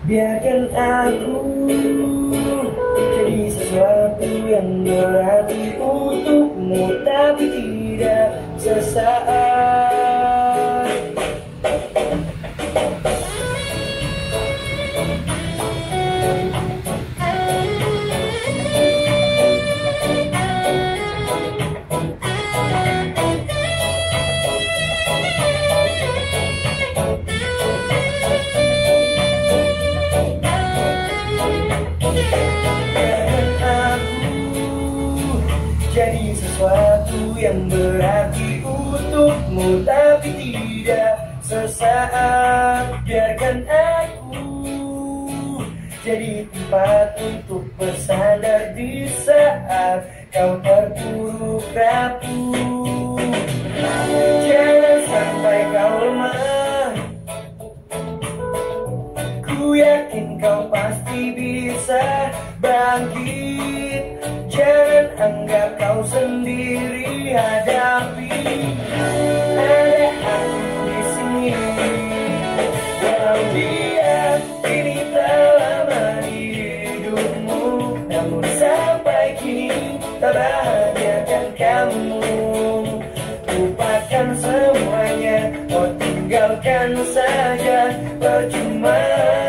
Biarkan aku jadi sesuatu yang berarti untukmu, tapi tidak sesaat. Jadi sesuatu yang berarti untukmu, tapi tidak sesaat. Biarkan aku jadi tempat untuk bersandar di saat kau terpuruk rapuh. Jangan sampai kau lemah, ku yakin kau pasti bisa bangkit. Jangan anggap kau sendiri, hadapi. Ada aku di sini. Walau dia kini telah lama di hidupmu, namun sampai kini tak bahagiakan kamu. Lupakan semuanya, oh tinggalkan saja, percuma.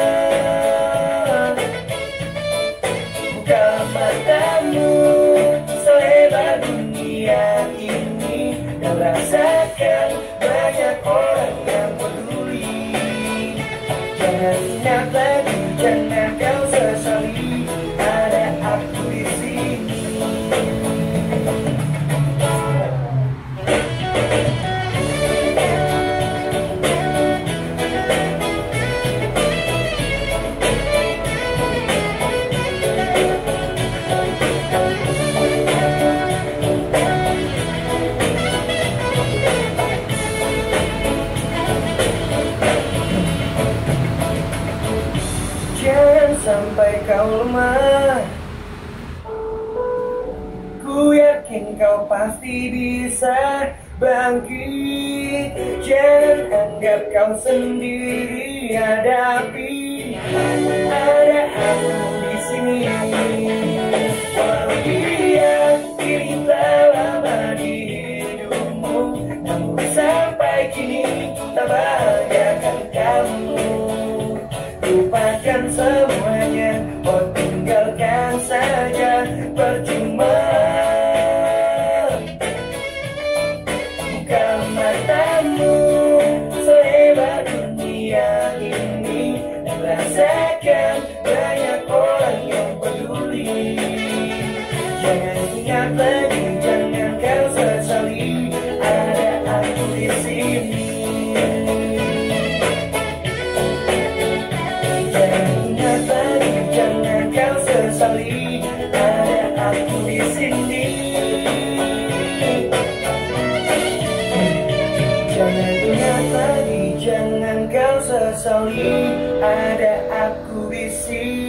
Buka matamu selebar dunia ini dan rasakan banyak orang yang peduli. Jangan ingat lagi, jangan kau sesali, ada aku di sini. Jangan sampai kau lemah, ku yakin kau pasti bisa bangkit. Jangan anggap kau sendiri, hadapi. Ada aku di sini. Walau dia kini telah lama di hidupmu, namun sampai kini tak bahagiakan kamu. Lupakan semuanya, oh tinggalkan saja, percuma. Buka matamu selebar dunia ini dan rasakan banyak orang yang peduli. Jangan ingat lagi, jangan kau sesali, ada aku di sini. Jangan kau sesali, ada aku di sini. Jangan ingat lagi, jangan kau sesali, ada aku di sini.